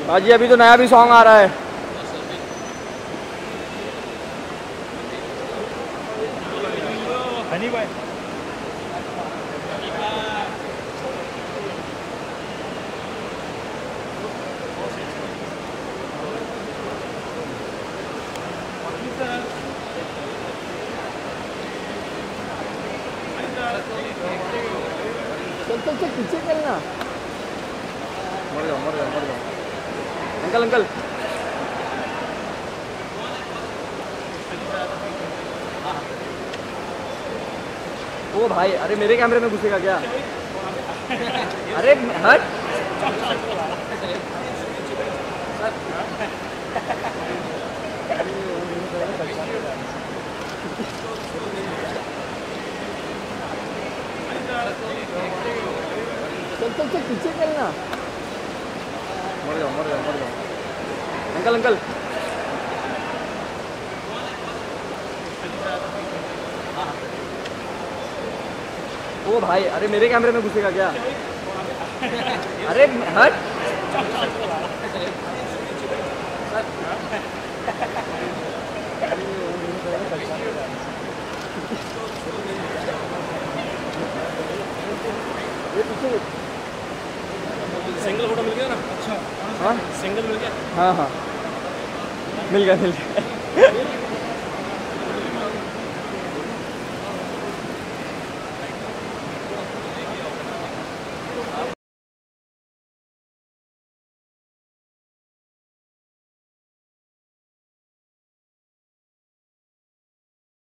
भाजी अभी तो नया भी सॉन्ग आ रहा है। हनी भाई चल चल चल पीछे चलना। मर जाओ मर जाओ मर जाओ। अंकल अंकल ओ भाई, अरे मेरे कैमरे में घुसेगा क्या? अरे हट। चल चल चल पीछे चलना। मर जाओ मर जाओ मर जाओ। अंकल अंकल ओ भाई, अरे मेरे कैमरे में घुसेगा क्या? अरे हट। सिंगल फोटो मिल गया ना? अच्छा हाँ सिंगल मिल गया। हाँ हाँ मिल गया मिल गया।